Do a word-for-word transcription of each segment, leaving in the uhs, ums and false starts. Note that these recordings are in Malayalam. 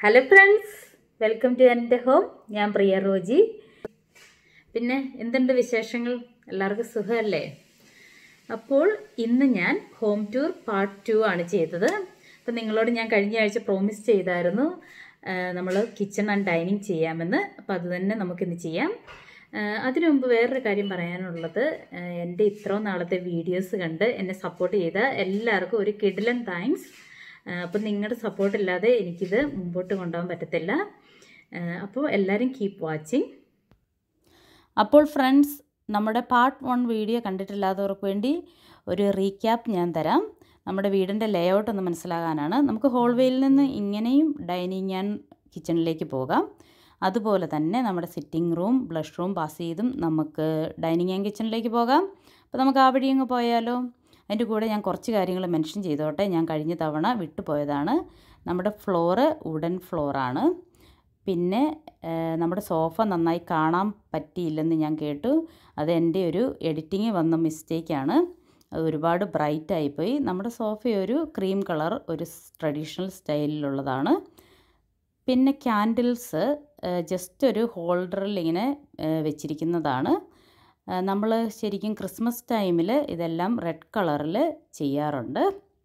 ഹലോ ഫ്രണ്ട്സ്, വെൽക്കം ടു എൻ്റെ ഹോം. ഞാൻ പ്രിയ റോജി. പിന്നെ എന്തുണ്ട് വിശേഷങ്ങൾ? എല്ലാവർക്കും സുഖമല്ലേ? അപ്പോൾ ഇന്ന് ഞാൻ ഹോം ടൂർ പാർട്ട് ടു ആണ് ചെയ്തത്. അപ്പം നിങ്ങളോട് ഞാൻ കഴിഞ്ഞ ആഴ്ച പ്രോമിസ് ചെയ്തായിരുന്നു നമ്മൾ കിച്ചൺ ആൻഡ് ഡൈനിങ് ചെയ്യാമെന്ന്. അപ്പോൾ അത് തന്നെ നമുക്കിന്ന് ചെയ്യാം. അതിനു മുമ്പ് വേറൊരു കാര്യം പറയാനുള്ളത്, എൻ്റെ ഇത്രയും നാളത്തെ വീഡിയോസ് കണ്ട് എന്നെ സപ്പോർട്ട് ചെയ്ത എല്ലാവർക്കും ഒരു കിടിലൻ താങ്ക്സ്. അപ്പോൾ നിങ്ങളുടെ സപ്പോർട്ടില്ലാതെ എനിക്കിത് മുമ്പോട്ട് കൊണ്ടുപോകാൻ പറ്റത്തില്ല. അപ്പോൾ എല്ലാവരും കീപ്പ് വാച്ചിങ്. അപ്പോൾ ഫ്രണ്ട്സ്, നമ്മുടെ പാർട്ട് വൺ വീഡിയോ കണ്ടിട്ടില്ലാത്തവർക്ക് വേണ്ടി ഒരു റീക്യാപ്പ് ഞാൻ തരാം. നമ്മുടെ വീടിൻ്റെ ലേഔട്ട് ഒന്ന് മനസ്സിലാകാനാണ്. നമുക്ക് ഹോൾവേയിൽ നിന്ന് ഇങ്ങനെയും ഡൈനിങ് ആൻഡ് കിച്ചണിലേക്ക് പോകാം. അതുപോലെ തന്നെ നമ്മുടെ sitting room, blush room pass ചെയ്തും നമുക്ക് ഡൈനിങ് ആൻഡ് കിച്ചണിലേക്ക് പോകാം. അപ്പോൾ നമുക്ക് ആ വഴി അങ്ങ് പോയാലോ? അതിൻ്റെ കൂടെ ഞാൻ കുറച്ച് കാര്യങ്ങൾ മെൻഷൻ ചെയ്തോട്ടെ. ഞാൻ കഴിഞ്ഞ തവണ വിട്ടുപോയതാണ്. നമ്മുടെ ഫ്ലോറ് വുഡൻ ഫ്ലോറാണ്. പിന്നെ നമ്മുടെ സോഫ നന്നായി കാണാൻ പറ്റിയില്ലെന്ന് ഞാൻ കേട്ടു. അത് എൻ്റെ ഒരു എഡിറ്റിങ് വന്ന മിസ്റ്റേക്കാണ്. അത് ഒരുപാട് ബ്രൈറ്റ് ആയിപ്പോയി. നമ്മുടെ സോഫ ഒരു ക്രീം കളർ, ഒരു ട്രഡീഷണൽ സ്റ്റൈലിലുള്ളതാണ്. പിന്നെ ക്യാൻഡിൽസ് ജസ്റ്റ് ഒരു ഹോൾഡറിൽ ഇങ്ങനെ വെച്ചിരിക്കുന്നതാണ്. നമ്മൾ ശരിക്കും ക്രിസ്മസ് ടൈമിൽ ഇതെല്ലാം റെഡ് കളറിൽ ചെയ്യാറുണ്ട്.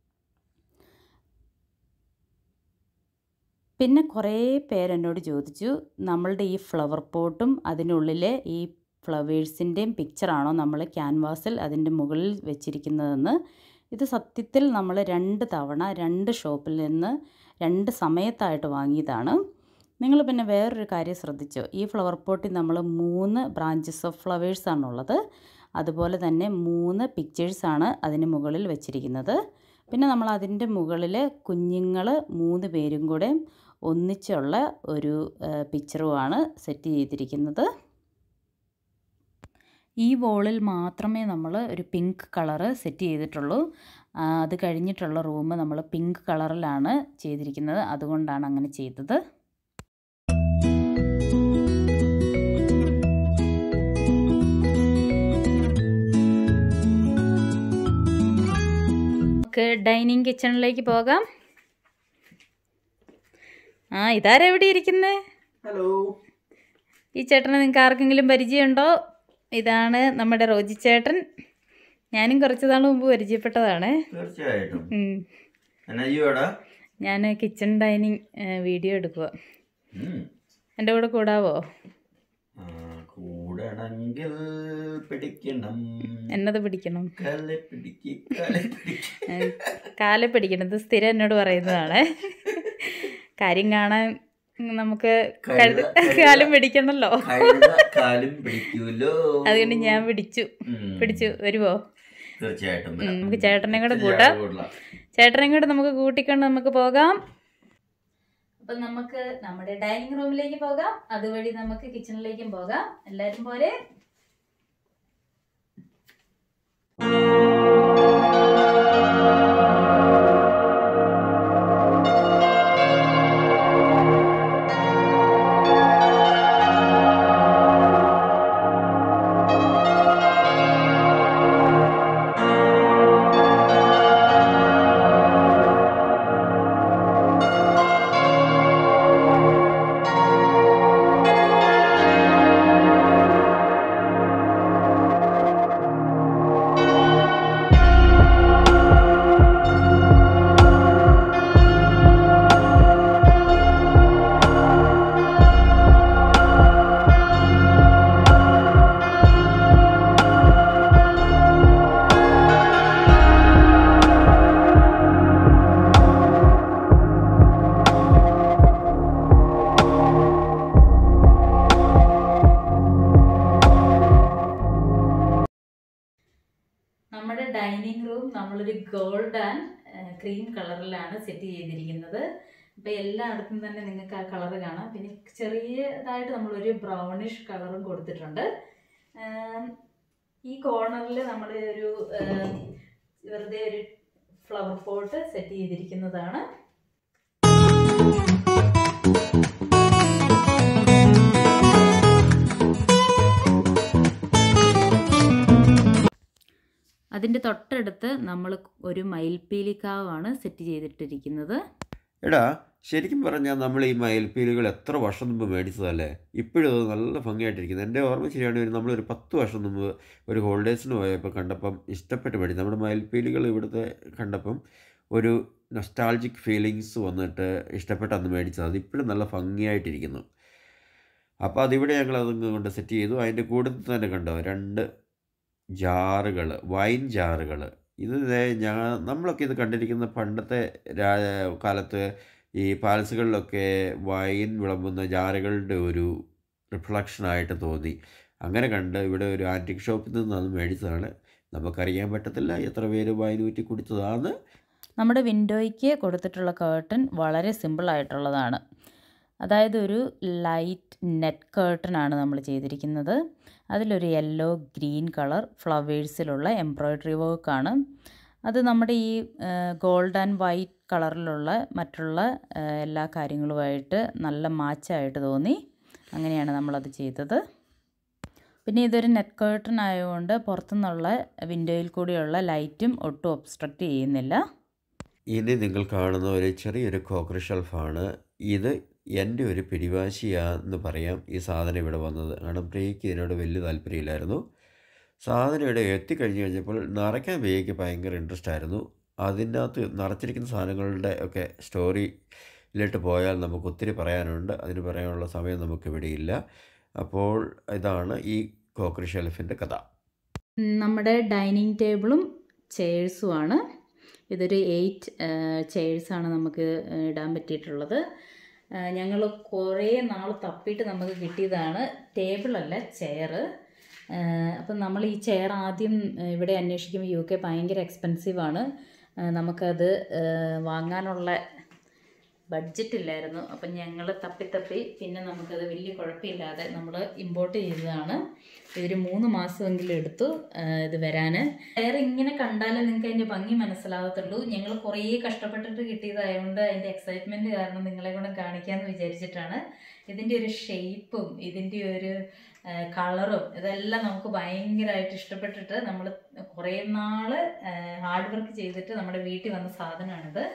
പിന്നെ കുറേ പേരെന്നോട് ചോദിച്ചു, നമ്മളുടെ ഈ ഫ്ലവർ പോട്ടും അതിനുള്ളിലെ ഈ ഫ്ലവേഴ്സിൻ്റെയും പിക്ചറാണോ നമ്മൾ ക്യാൻവാസിൽ അതിൻ്റെ മുകളിൽ വെച്ചിരിക്കുന്നതെന്ന്. ഇത് സത്യത്തിൽ നമ്മൾ രണ്ട് തവണ രണ്ട് ഷോപ്പിൽ നിന്ന് രണ്ട് സമയത്തായിട്ട് വാങ്ങിയതാണ്. നിങ്ങൾ പിന്നെ വേറൊരു കാര്യം ശ്രദ്ധിച്ചോ? ഈ ഫ്ലവർ പോട്ടിൽ നമ്മൾ മൂന്ന് ബ്രാഞ്ചസ് ഓഫ് ഫ്ലവേഴ്സാണുള്ളത്. അതുപോലെ തന്നെ മൂന്ന് പിക്ചേഴ്സാണ് അതിന് മുകളിൽ വെച്ചിരിക്കുന്നത്. പിന്നെ നമ്മൾ അതിൻ്റെ മുകളിൽ കുഞ്ഞുങ്ങൾ മൂന്ന് പേരും കൂടെ ഒന്നിച്ചുള്ള ഒരു പിക്ചറുമാണ് സെറ്റ് ചെയ്തിരിക്കുന്നത്. ഈ വോളിൽ മാത്രമേ നമ്മൾ ഒരു പിങ്ക് കളറ് സെറ്റ് ചെയ്തിട്ടുള്ളൂ. അത് കഴിഞ്ഞിട്ടുള്ള റൂം നമ്മൾ പിങ്ക് കളറിലാണ് ചെയ്തിരിക്കുന്നത്. അതുകൊണ്ടാണ് അങ്ങനെ ചെയ്തത്. നമുക്ക് ഡൈനിങ് കിച്ചണിലേക്ക് പോകാം. ആ, ഇതാരാ എവിടെ ഇരിക്കുന്നത്? ഹലോ. ഈ ചേട്ടനെ നിങ്ങൾക്ക് ആർക്കെങ്കിലും പരിചയമുണ്ടോ? ഇതാണ് നമ്മുടെ റോജി ചേട്ടൻ. ഞാനും കുറച്ച് നാൾ മുമ്പ് പരിചയപ്പെട്ടതാണ്. തീർച്ചയായിട്ടും. ഞാൻ കിച്ചൺ ഡൈനിങ് വീഡിയോ എടുക്കുക. എൻ്റെ കൂടെ കൂടാവോ? കൂടണമെങ്കിൽ പിടിക്കണം. എന്നത് പിടിക്കണം? കാലെ പിടിക്കണം. ഇത് സ്ഥിരം എന്നോട് പറയുന്നതാണ്. കാര്യം കാണാൻ നമുക്ക് കാലും പിടിക്കണല്ലോ. അതുകൊണ്ട് ഞാൻ പിടിച്ചു പിടിച്ചു വരുവോ? തീർച്ചയായിട്ടും. നമുക്ക് ചേട്ടനെ കൂടെ കൂട്ടാം. ചേട്ടനെ കൂടെ നമുക്ക് കൂട്ടിക്കൊണ്ട് നമുക്ക് പോകാം. അപ്പം നമുക്ക് നമ്മുടെ ഡൈനിങ് റൂമിലേക്ക് പോകാം. അതുവഴി നമുക്ക് കിച്ചണിലേക്കും പോകാം. എല്ലാവരും പോരെ? നമ്മുടെ ഡൈനിങ് റൂം നമ്മളൊരു ഗോൾഡ് ആൻഡ് ക്രീം കളറിലാണ് സെറ്റ് ചെയ്തിരിക്കുന്നത്. അപ്പോൾ എല്ലായിടത്തും തന്നെ നിങ്ങൾക്ക് ആ കളറ് കാണാം. പിന്നെ ചെറിയതായിട്ട് നമ്മളൊരു ബ്രൗണിഷ് കളറും കൊടുത്തിട്ടുണ്ട്. ഈ കോർണറിൽ നമ്മൾ ഒരു വെറുതെ ഒരു ഫ്ലവർ പോട്ട് സെറ്റ് ചെയ്തിരിക്കുന്നതാണ്. അതിൻ്റെ തൊട്ടടുത്ത് നമ്മൾ ഒരു മയിൽപ്പീലിക്കാവാണ് സെറ്റ് ചെയ്തിട്ടിരിക്കുന്നത്. എടാ, ശരിക്കും പറഞ്ഞാൽ നമ്മൾ ഈ മയിൽപ്പീലികൾ എത്ര വർഷം മുമ്പ് മേടിച്ചതല്ലേ? ഇപ്പോഴും അത് നല്ല ഭംഗിയായിട്ടിരിക്കുന്നത്. എൻ്റെ ഓർമ്മ ശരിയാണെങ്കിൽ നമ്മളൊരു പത്ത് വർഷം മുമ്പ് ഒരു ഹോളിഡേയ്സിന് പോയപ്പോൾ കണ്ടപ്പം ഇഷ്ടപ്പെട്ട് മേടിച്ചു. നമ്മുടെ മയിൽപ്പീലികൾ ഇവിടുത്തെ കണ്ടപ്പം ഒരു നൊസ്റ്റാൾജിക് ഫീലിങ്സ് വന്നിട്ട് ഇഷ്ടപ്പെട്ട് അന്ന് മേടിച്ചത്. അതിപ്പോഴും നല്ല ഭംഗിയായിട്ടിരിക്കുന്നു. അപ്പോൾ അതിവിടെ ഞങ്ങൾ അതങ്ങ് കൊണ്ട് സെറ്റ് ചെയ്തു. അതിൻ്റെ കൂട്ടത്തിൽ തന്നെ കണ്ടോ രണ്ട് ജാറുകൾ, വൈൻ ജാറുകൾ. ഇത് ഞാൻ നമ്മളൊക്കെ ഇത് കണ്ടിരിക്കുന്ന പണ്ടത്തെ രാ കാലത്ത് ഈ പാലസുകളിലൊക്കെ വൈൻ വിളമ്പുന്ന ജാറുകളുടെ ഒരു റിഫ്ലക്ഷനായിട്ട് തോന്നി. അങ്ങനെ കണ്ട് ഇവിടെ ഒരു ആൻറ്റിക് ഷോപ്പിൽ നിന്ന് അത് മേടിച്ചതാണ്. നമുക്കറിയാൻ പറ്റത്തില്ല എത്ര പേര് വൈൻ ഊറ്റി കുടിച്ചതാണ്. നമ്മുടെ വിൻഡോയ്ക്ക് കൊടുത്തിട്ടുള്ള കേർട്ടൻ വളരെ സിമ്പിളായിട്ടുള്ളതാണ്. അതായത് ഒരു ലൈറ്റ് നെറ്റ് കേർട്ടനാണ് നമ്മൾ ചെയ്തിരിക്കുന്നത്. അതിലൊരു യെല്ലോ ഗ്രീൻ കളർ ഫ്ലവേഴ്സിലുള്ള എംബ്രോയ്ഡറി വർക്കാണ്. അത് നമ്മുടെ ഈ ഗോൾഡ് ആൻഡ് വൈറ്റ് കളറിലുള്ള മറ്റുള്ള എല്ലാ കാര്യങ്ങളുമായിട്ട് നല്ല മാച്ചായിട്ട് തോന്നി. അങ്ങനെയാണ് നമ്മളത് ചെയ്തത്. പിന്നെ ഇതൊരു നെറ്റ് കേർട്ടൻ ആയതുകൊണ്ട് പുറത്തുനിന്നുള്ള വിൻഡോയിൽ കൂടിയുള്ള ലൈറ്റും ഒട്ടും ഒബ്സ്ട്രക്റ്റ് ചെയ്യുന്നില്ല. ഇനി നിങ്ങൾ കാണുന്ന ഒരു ചെറിയൊരു കോക്കറി ഷെൽഫാണ്. ഇത് എൻ്റെ ഒരു പിടിവാശിയാന്ന് പറയാം ഈ സാധനം ഇവിടെ വന്നത്. കാരണം പ്രിയയ്ക്ക് ഇതിനോട് വലിയ താല്പര്യമില്ലായിരുന്നു. സാധനം ഇവിടെ എത്തിക്കഴിഞ്ഞ് കഴിഞ്ഞപ്പോൾ നിറയ്ക്കാൻ പ്രിയയ്ക്ക് ഭയങ്കര ഇൻട്രസ്റ്റ് ആയിരുന്നു. അതിൻ്റെ അകത്ത് നിറച്ചിരിക്കുന്ന സാധനങ്ങളുടെ ഒക്കെ സ്റ്റോറിയിലോട്ട് പോയാൽ നമുക്ക് ഒത്തിരി പറയാനുണ്ട്. അതിന് പറയാനുള്ള സമയം നമുക്കിവിടെ ഇല്ല. അപ്പോൾ ഇതാണ് ഈ കോക്കറി ഷെൽഫിൻ്റെ കഥ. നമ്മുടെ ഡൈനിങ് ടേബിളും ചെയേഴ്സുമാണ്. ഇതൊരു എയ്റ്റ് ചെയേഴ്സാണ് നമുക്ക് ഇടാൻ പറ്റിയിട്ടുള്ളത്. ഞങ്ങൾ കുറേ നാൾ തപ്പിയിട്ട് നമുക്ക് കിട്ടിയതാണ്. ടേബിളല്ല, ചെയർ. അപ്പം നമ്മൾ ഈ ചെയർ ആദ്യം ഇവിടെ അന്വേഷിക്കുമ്പോൾ യു കെ ഭയങ്കര എക്സ്പെൻസീവാണ്. നമുക്കത് വാങ്ങാനുള്ള ബഡ്ജറ്റ് ഇല്ലായിരുന്നു. അപ്പം ഞങ്ങൾ തപ്പി തപ്പി പിന്നെ നമുക്കത് വലിയ കുഴപ്പമില്ലാതെ നമ്മൾ ഇമ്പോർട്ട് ചെയ്തതാണ്. ഇതൊരു മൂന്ന് മാസമെങ്കിലും എടുത്തു ഇത് വരാൻ. ചെയർ ഇങ്ങനെ കണ്ടാലേ നിങ്ങൾക്ക് അതിൻ്റെ ഭംഗി മനസ്സിലാകത്തുള്ളൂ. ഞങ്ങൾ കുറേ കഷ്ടപ്പെട്ടിട്ട് കിട്ടിയതായതുകൊണ്ട് അതിൻ്റെ എക്സൈറ്റ്മെൻറ്റ് കാരണം നിങ്ങളെ കൊണ്ട് കാണിക്കാമെന്ന് വിചാരിച്ചിട്ടാണ്. ഇതിൻ്റെ ഒരു ഷേപ്പും ഇതിൻ്റെ ഒരു കളറും ഇതെല്ലാം നമുക്ക് ഭയങ്കരമായിട്ട് ഇഷ്ടപ്പെട്ടിട്ട് നമ്മൾ കുറേ നാൾ ഹാർഡ് വർക്ക് ചെയ്തിട്ട് നമ്മുടെ വീട്ടിൽ വന്ന സാധനമാണിത്.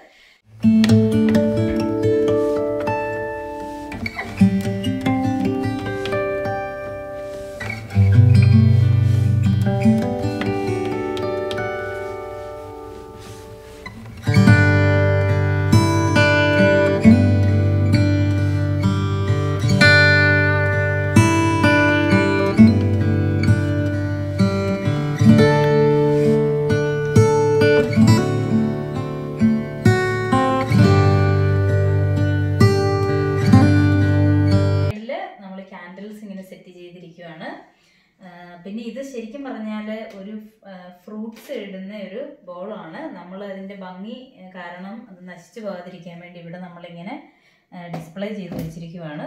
പിന്നെ ഇത് ശരിക്കും പറഞ്ഞാൽ ഒരു ഫ്രൂട്ട്സ് ഇടുന്ന ഒരു ബോളാണ്. നമ്മൾ അതിൻ്റെ ഭംഗി കാരണം അത് നശിച്ചു പോകാതിരിക്കാൻ വേണ്ടി ഇവിടെ നമ്മളിങ്ങനെ ഡിസ്പ്ലേ ചെയ്ത് വെച്ചിരിക്കുകയാണ്.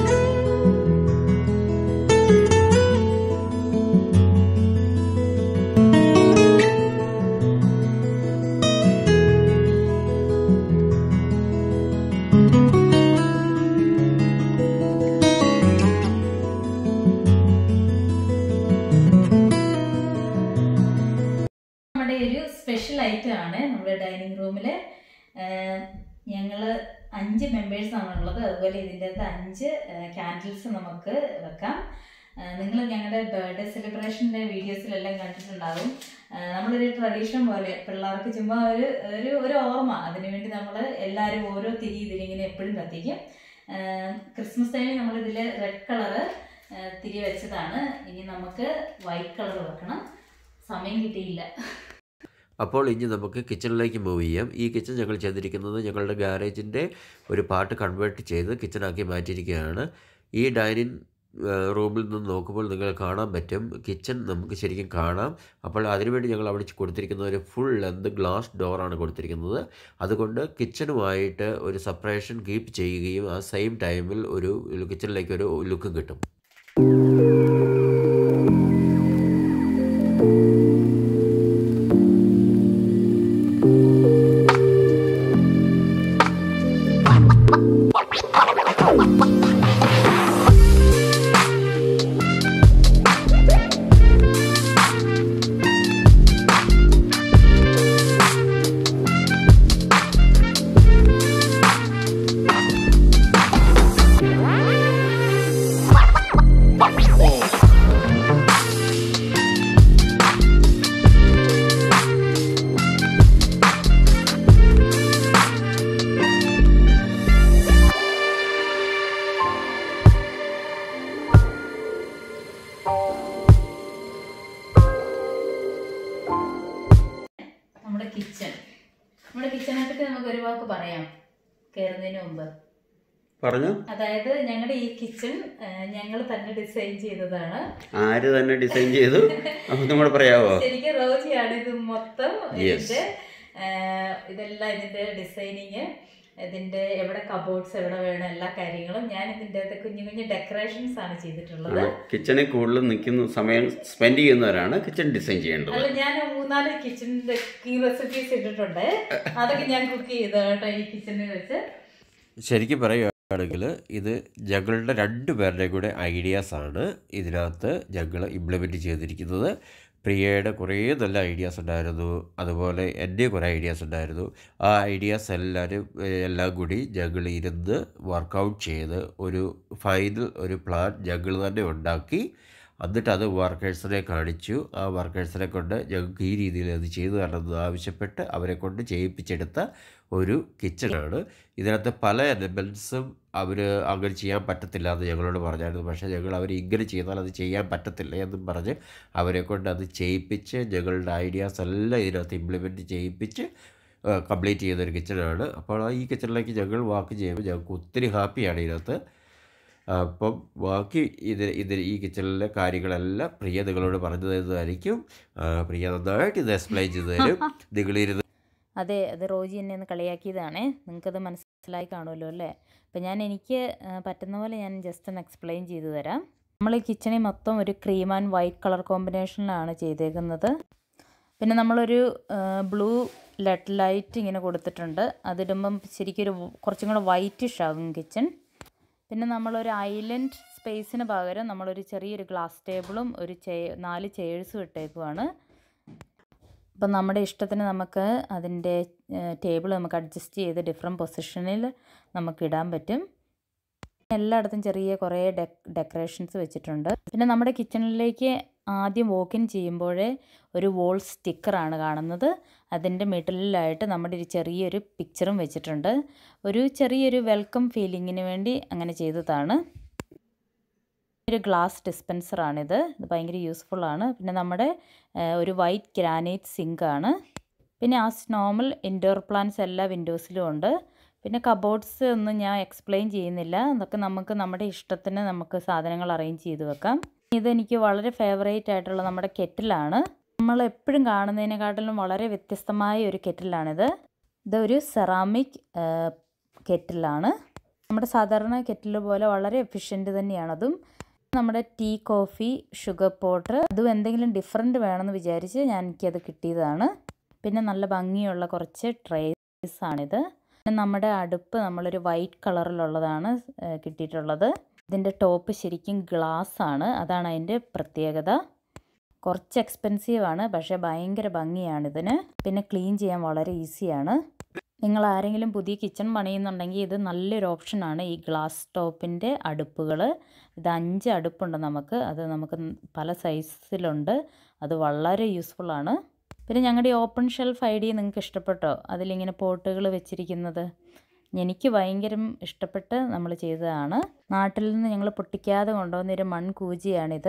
സ്പെഷ്യൽ ഐറ്റം ആണ് നമ്മുടെ ഡൈനിങ് റൂമിൽ. ഞങ്ങൾ അഞ്ച് മെമ്പേഴ്സാണുള്ളത്. അതുപോലെ ഇതിൻ്റെ അകത്ത് അഞ്ച് ക്യാൻഡിൽസ് നമുക്ക് വെക്കാം. നിങ്ങൾ ഞങ്ങളുടെ ബർത്ത്ഡേ സെലിബ്രേഷൻ്റെ വീഡിയോസിലെല്ലാം കണ്ടിട്ടുണ്ടാകും. നമ്മളൊരു ട്രഡീഷൻ പോലെ പിള്ളേർക്ക് ചുമ്മാ ഒരു ഒരു ഒരു ഓർമ്മ, അതിനുവേണ്ടി നമ്മൾ എല്ലാവരും ഓരോ തിരി ഇതിലിങ്ങനെ എപ്പോഴും കത്തിക്കും. ക്രിസ്മസ് ടൈമിൽ നമ്മളിതിൽ റെഡ് കളറ് തിരി വെച്ചതാണ്. ഇനി നമുക്ക് വൈറ്റ് കളർ വെക്കണം. സമയം കിട്ടിയില്ല. അപ്പോൾ ഇനി നമുക്ക് കിച്ചണിലേക്ക് മൂവ് ചെയ്യാം. ഈ കിച്ചൺ ഞങ്ങൾ ചെയ്തിരിക്കുന്നത് ഞങ്ങളുടെ ഗാരേജിൻ്റെ ഒരു പാർട്ട് കൺവേർട്ട് ചെയ്ത് കിച്ചണാക്കി മാറ്റിയിരിക്കുകയാണ്. ഈ ഡൈനിങ് റൂമിൽ നിന്ന് നോക്കുമ്പോൾ നിങ്ങൾ കാണാൻ പറ്റും, കിച്ചൺ നമുക്ക് ശരിക്കും കാണാം. അപ്പോൾ അതിനുവേണ്ടി ഞങ്ങൾ അവിടെ കൊടുത്തിരിക്കുന്ന ഒരു ഫുൾ ലെന്ത് ഗ്ലാസ് ഡോറാണ് കൊടുത്തിരിക്കുന്നത്. അതുകൊണ്ട് കിച്ചണുമായിട്ട് ഒരു സെപ്പറേഷൻ കീപ്പ് ചെയ്യുകയും ആ സെയിം ടൈമിൽ ഒരു കിച്ചണിലേക്ക് ഒരു ലുക്കും കിട്ടും. കിച്ചൺ. നമ്മുടെ കിച്ചണെ പറ്റി നമുക്ക് ഒരു വാക്ക് പറയാം കയറുന്നതിന് മുമ്പ്. പറഞ്ഞു. അതായത് ഞങ്ങളുടെ ഈ കിച്ചൺ ഞങ്ങൾ തന്നെ ഡിസൈൻ ചെയ്തതാണ്. ആര് തന്നെ ഡിസൈൻ ചെയ്തു നമ്മൾ പറയാവോ? ശരിക്കും റോജിയാണ് ഇത് മൊത്തം. ഇതിന്റെ ഇതെല്ലാം ഇതിന്റെ ഡിസൈനിങ്, ഇതിന്റെ എവിടെ കബോർഡ്സ് എവിടെ വേണം, എല്ലാ കാര്യങ്ങളും ഞാൻ ഇതിന്റെ അകത്ത് കുഞ്ഞു കുഞ്ഞു ഡെക്കറേഷൻസ് ആണ് ചെയ്തിട്ടുള്ളത്. കിച്ചണിൽ കൂടുതൽ നിൽക്കുന്ന സമയം സ്പെൻഡ് ചെയ്യുന്നവരാണ് കിച്ചൺ ഡിസൈൻ ചെയ്യേണ്ടത്. അല്ല, ഞാൻ മൂന്നാല് കിച്ചണിന്റെ ഈ റെസിപ്പീസ് ഇട്ടിട്ടുണ്ട്. അതൊക്കെ ഞാൻ കുക്ക് ചെയ്തോട്ടെ ഈ കിച്ചണിൽ വെച്ച്. ശരിക്കും പറയുകയാണെങ്കിൽ ഇത് ഞങ്ങളുടെ രണ്ട് പേരുടെ കൂടെ ഐഡിയാസാണ് ഇതിനകത്ത് ഞങ്ങൾ ഇംപ്ലിമെൻറ്റ് ചെയ്തിരിക്കുന്നത്. പ്രിയയുടെ കുറേ നല്ല ഐഡിയാസ് ഉണ്ടായിരുന്നു, അതുപോലെ എൻ്റെ കുറേ ഐഡിയാസ് ഉണ്ടായിരുന്നു. ആ ഐഡിയാസ് എല്ലാവരും എല്ലാം കൂടി ഞങ്ങൾ ഇരുന്ന് വർക്കൗട്ട് ചെയ്ത് ഒരു ഫൈനൽ ഒരു പ്ലാൻ ഞങ്ങൾ തന്നെ ഉണ്ടാക്കി. എന്നിട്ട് അത് വർക്കേഴ്സിനെ കാണിച്ചു. ആ വർക്കേഴ്സിനെ കൊണ്ട് ഞങ്ങൾക്ക് ഈ രീതിയിൽ അത് ചെയ്തു തരണമെന്ന് ആവശ്യപ്പെട്ട് അവരെ കൊണ്ട് ചെയ്യിപ്പിച്ചെടുത്ത ഒരു കിച്ചണാണ്. ഇതിനകത്ത് പല എലമെൻസും അവർ അങ്ങനെ ചെയ്യാൻ പറ്റത്തില്ല എന്ന് ഞങ്ങളോട് പറഞ്ഞായിരുന്നു. പക്ഷേ ഞങ്ങൾ അവർ ഇങ്ങനെ ചെയ്താൽ അത് ചെയ്യാൻ പറ്റത്തില്ല എന്നും പറഞ്ഞ് അവരെ കൊണ്ട് അത് ചെയ്യിപ്പിച്ച് ഞങ്ങളുടെ ഐഡിയാസ് എല്ലാം ഇതിനകത്ത് ഇംപ്ലിമെൻറ്റ് ചെയ്യിപ്പിച്ച് കംപ്ലീറ്റ് ചെയ്തൊരു കിച്ചണാണ്. അപ്പോൾ ഈ കിച്ചണിലേക്ക് ഞങ്ങൾ വാക്ക് ചെയ്യുമ്പോൾ ഞങ്ങൾക്ക് ഒത്തിരി ഹാപ്പിയാണ് ഇതിനകത്ത്. അപ്പം ബാക്കി ഇത് ഇത് ഈ കിച്ചണിലെ കാര്യങ്ങളെല്ലാം പ്രിയ നിങ്ങളോട് പറഞ്ഞു തരുന്നതായിരിക്കും. പ്രിയ നന്നായിട്ട് ഇത് എക്സ്പ്ലെയിൻ ചെയ്ത് തരും. നിങ്ങളിരുന്ന് അതെ, അത് റോജി എന്നെ ഒന്ന് കളിയാക്കിയതാണേ. നിങ്ങൾക്കത് മനസ്സിലായി കാണുമല്ലോ അല്ലേ? അപ്പം ഞാൻ എനിക്ക് പറ്റുന്ന പോലെ ഞാൻ ജസ്റ്റ് ഒന്ന് എക്സ്പ്ലെയിൻ ചെയ്തു തരാം. നമ്മൾ ഈ കിച്ചണിൽ മൊത്തം ഒരു ക്രീം ആൻഡ് വൈറ്റ് കളർ കോമ്പിനേഷനിലാണ് ചെയ്തേക്കുന്നത്. പിന്നെ നമ്മളൊരു ബ്ലൂ ലെഡ് ലൈറ്റ് ഇങ്ങനെ കൊടുത്തിട്ടുണ്ട്. അതിടുമ്പം ശരിക്കും ഒരു കുറച്ചും കൂടെ വൈറ്റിഷ് ആകും കിച്ചൺ. പിന്നെ നമ്മളൊരു ഐലൻഡ് സ്പേസിന് പകരം നമ്മളൊരു ചെറിയൊരു ഗ്ലാസ് ടേബിളും ഒരു ചെ നാല് ചെയേഴ്സും ഇട്ടേക്കുവാണ്. അപ്പം നമ്മുടെ ഇഷ്ടത്തിന് നമുക്ക് അതിൻ്റെ ടേബിൾ നമുക്ക് അഡ്ജസ്റ്റ് ചെയ്ത് ഡിഫറെൻറ്റ് പൊസിഷനിൽ നമുക്ക് ഇടാൻ പറ്റും. എല്ലായിടത്തും ചെറിയ കുറേ ഡെ ഡെക്കറേഷൻസ് വെച്ചിട്ടുണ്ട്. പിന്നെ നമ്മുടെ കിച്ചണിലേക്ക് ആദ്യം വോക്ക് ഇൻ ചെയ്യുമ്പോഴേ ഒരു വോൾ സ്റ്റിക്കറാണ് കാണുന്നത്. അതിൻ്റെ മിഡിലായിട്ട് നമ്മുടെ ഒരു ചെറിയൊരു പിക്ചറും വെച്ചിട്ടുണ്ട്. ഒരു ചെറിയൊരു വെൽക്കം ഫീലിങ്ങിന് വേണ്ടി അങ്ങനെ ചെയ്തതാണ്. ഒരു ഗ്ലാസ് ഡിസ്പെൻസറാണിത്. ഇത് ഭയങ്കര യൂസ്ഫുള്ളാണ്. പിന്നെ നമ്മുടെ ഒരു വൈറ്റ് ഗ്രാനൈറ്റ് സിങ്കാണ്. പിന്നെ ആസ് നോർമൽ ഇൻഡോർ പ്ലാന്റ്സ് എല്ലാ വിൻഡോസിലും ഉണ്ട്. പിന്നെ കബോർഡ്സ് ഒന്നും ഞാൻ എക്സ്പ്ലെയിൻ ചെയ്യുന്നില്ല. അതൊക്കെ നമുക്ക് നമ്മുടെ ഇഷ്ടത്തിന് നമുക്ക് സാധനങ്ങൾ അറേഞ്ച് ചെയ്ത് വെക്കാം. ഇതെനിക്ക് വളരെ ഫേവറേറ്റ് ആയിട്ടുള്ള നമ്മുടെ കെറ്റിലാണ്. നമ്മൾ എപ്പോഴും കാണുന്നതിനെക്കാട്ടിലും വളരെ വ്യത്യസ്തമായ ഒരു കെറ്റിലാണിത്. ഇതൊരു സെറാമിക് കെറ്റിലാണ്. നമ്മുടെ സാധാരണ കെറ്റിൽ പോലെ വളരെ എഫിഷ്യൻറ്റ് തന്നെയാണതും. നമ്മുടെ ടീ, കോഫി, ഷുഗർ പൗഡർ, അതും എന്തെങ്കിലും ഡിഫറെൻറ്റ് വേണമെന്ന് വിചാരിച്ച് ഞാൻ എനിക്കത് കിട്ടിയതാണ്. പിന്നെ നല്ല ഭംഗിയുള്ള കുറച്ച് ട്രേസ് ആണിത്. പിന്നെ നമ്മുടെ അടുപ്പ് നമ്മളൊരു വൈറ്റ് കളറിലുള്ളതാണ് കിട്ടിയിട്ടുള്ളത്. ഇതിൻ്റെ ടോപ്പ് ശരിക്കും ഗ്ലാസ് ആണ്, അതാണ് അതിൻ്റെ പ്രത്യേകത. കുറച്ച് എക്സ്പെൻസീവ് ആണ്, പക്ഷേ ഭയങ്കര ഭംഗിയാണിതിന്. പിന്നെ ക്ലീൻ ചെയ്യാൻ വളരെ ഈസിയാണ്. നിങ്ങൾ ആരെങ്കിലും പുതിയ കിച്ചൺ പണിയുന്നുണ്ടെങ്കിൽ ഇത് നല്ലൊരു ഓപ്ഷനാണ്. ഈ ഗ്ലാസ് ടോപ്പിൻ്റെ അടുപ്പുകൾ, ഇത് അഞ്ച് അടുപ്പുണ്ട് നമുക്ക്. അത് നമുക്ക് പല സൈസിലുണ്ട്. അത് വളരെ യൂസ്ഫുള്ളാണ്. പിന്നെ ഞങ്ങളുടെ ഈ ഓപ്പൺ ഷെൽഫ് ഐഡിയ നിങ്ങൾക്ക് ഇഷ്ടപ്പെട്ടോ? അതിലിങ്ങനെ പോട്ടുകൾ വെച്ചിരിക്കുന്നത് എനിക്ക് ഭയങ്കര ഇഷ്ടപ്പെട്ട് നമ്മൾ ചെയ്തതാണ്. നാട്ടിൽ നിന്ന് ഞങ്ങൾ പൊട്ടിക്കാതെ കൊണ്ടുവന്നൊരു മൺകൂജിയാണിത്.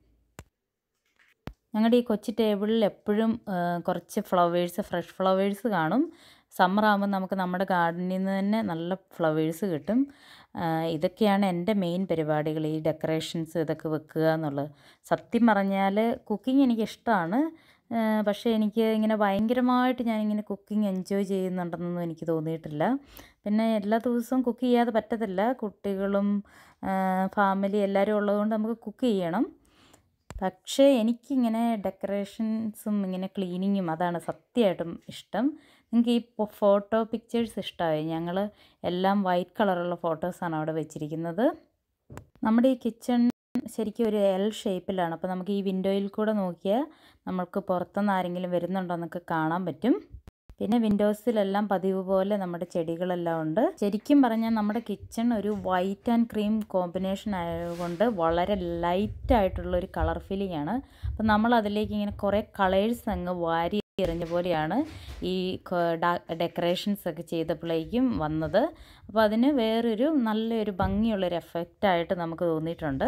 ഞങ്ങളുടെ ഈ കൊച്ചു ടേബിളിൽ എപ്പോഴും കുറച്ച് ഫ്ലവേഴ്സ്, ഫ്രഷ് ഫ്ലവേഴ്സ് കാണും. സമ്മർ ആകുമ്പോൾ നമുക്ക് നമ്മുടെ ഗാർഡനിൽ നിന്ന് തന്നെ നല്ല ഫ്ലവേഴ്സ് കിട്ടും. ഇതൊക്കെയാണ് എൻ്റെ മെയിൻ പരിപാടികൾ, ഈ ഡെക്കറേഷൻസ് ഇതൊക്കെ വെക്കുക എന്നുള്ളത്. സത്യം പറഞ്ഞാൽ കുക്കിംഗ് എനിക്കിഷ്ടമാണ്. പക്ഷേ എനിക്ക് ഇങ്ങനെ ഭയങ്കരമായിട്ട് ഞാനിങ്ങനെ കുക്കിംഗ് എൻജോയ് ചെയ്യുന്നുണ്ടെന്നൊന്നും എനിക്ക് തോന്നിയിട്ടില്ല. പിന്നെ എല്ലാ ദിവസവും കുക്ക് ചെയ്യാതെ പറ്റത്തില്ല. കുട്ടികളും ഫാമിലി എല്ലാവരും ഉള്ളതുകൊണ്ട് നമുക്ക് കുക്ക് ചെയ്യണം. പക്ഷേ എനിക്കിങ്ങനെ ഡെക്കറേഷൻസും ഇങ്ങനെ ക്ലീനിങ്ങും അതാണ് സത്യമായിട്ടും ഇഷ്ടം. നിങ്ങൾക്ക് ഈ ഫോട്ടോ പിക്ചേഴ്സ് ഇഷ്ടമായി? ഞങ്ങൾ എല്ലാം വൈറ്റ് കളറുള്ള ഫോട്ടോസാണ് അവിടെ വെച്ചിരിക്കുന്നത്. നമ്മുടെ ഈ കിച്ചൺ ശരിക്കും ഒരു എൽ ഷേപ്പിലാണ്. അപ്പോൾ നമുക്ക് ഈ വിൻഡോയിൽ കൂടെ നോക്കിയാൽ നമുക്ക് പുറത്തുനിന്ന് ആരെങ്കിലും വരുന്നുണ്ടോ എന്നൊക്കെ കാണാൻ പറ്റും. പിന്നെ വിൻഡോസിലെല്ലാം പതിവ് പോലെ നമ്മുടെ ചെടികളെല്ലാം ഉണ്ട്. ശരിക്കും പറഞ്ഞാൽ നമ്മുടെ കിച്ചൺ ഒരു വൈറ്റ് ആൻഡ് ക്രീം കോമ്പിനേഷൻ ആയതുകൊണ്ട് വളരെ ലൈറ്റായിട്ടുള്ളൊരു കളർ ഫീലിംഗ് ആണ്. അപ്പം നമ്മൾ അതിലേക്ക് ഇങ്ങനെ കുറേ കളേഴ്സ് അങ്ങ് വാരി എറിഞ്ഞ പോലെയാണ് ഈ ഡെക്കറേഷൻസ് ഒക്കെ ചെയ്തപ്പോഴേക്കും വന്നത്. അപ്പോൾ അതിന് വേറൊരു നല്ലൊരു ഭംഗിയുള്ളൊരു എഫക്റ്റായിട്ട് നമുക്ക് തോന്നിയിട്ടുണ്ട്.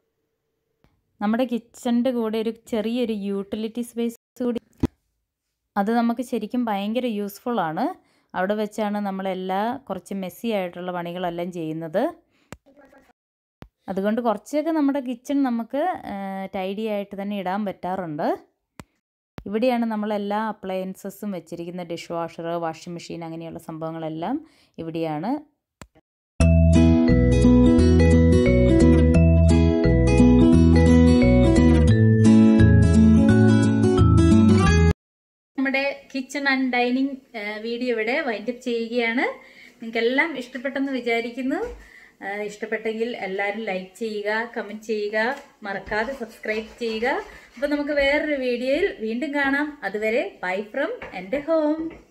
നമ്മുടെ കിച്ചണിൻ്റെ കൂടെ ഒരു ചെറിയൊരു യൂട്ടിലിറ്റി സ്പേസ് കൂടി അത് നമുക്ക് ശരിക്കും ഭയങ്കര യൂസ്ഫുള്ളാണ്. അവിടെ വെച്ചാണ് നമ്മളെല്ലാ കുറച്ച് മെസ്സി ആയിട്ടുള്ള പണികളെല്ലാം ചെയ്യുന്നത്. അതുകൊണ്ട് കുറച്ചൊക്കെ നമ്മുടെ കിച്ചൺ നമുക്ക് ടൈഡി ആയിട്ട് തന്നെ ഇടാൻ പറ്റാറുണ്ട്. ഇവിടെയാണ് നമ്മളെല്ലാ അപ്ലയൻസസും വെച്ചിരിക്കുന്ന ഡിഷ് വാഷർ, വാഷിംഗ് മെഷീൻ അങ്ങനെയുള്ള സംഭവങ്ങളെല്ലാം ഇവിടെയാണ്. നമ്മുടെ കിച്ചൺ ആൻഡ് ഡൈനിങ് വീഡിയോ ഇവിടെ വൈൻഡപ്പ് ചെയ്യുകയാണ്. നിങ്ങൾക്കെല്ലാം ഇഷ്ടപ്പെട്ടെന്ന് വിചാരിക്കുന്നു. ഇഷ്ടപ്പെട്ടെങ്കിൽ എല്ലാവരും ലൈക്ക് ചെയ്യുക, കമൻറ്റ് ചെയ്യുക, മറക്കാതെ സബ്സ്ക്രൈബ് ചെയ്യുക. അപ്പോൾ നമുക്ക് വേറൊരു വീഡിയോയിൽ വീണ്ടും കാണാം. അതുവരെ ബൈ ഫ്രം എൻ്റെ ഹോം.